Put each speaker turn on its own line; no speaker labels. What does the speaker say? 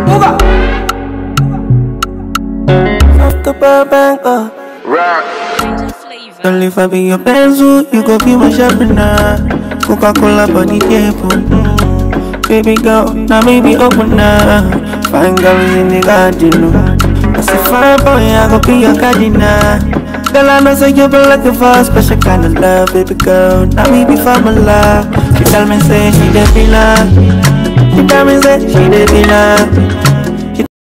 Off the Burbank, Only if I be your pencil, you go be my sharpener. Coca-Cola body table. Baby girl, now maybe open up. Fine girls in the garden. I say fine boy, I go be your cardinal. Girl, I know say you been looking for a special kind of love, baby girl. Now me be formula. She tell me say she dey feel love. She tell me say she dey feel love.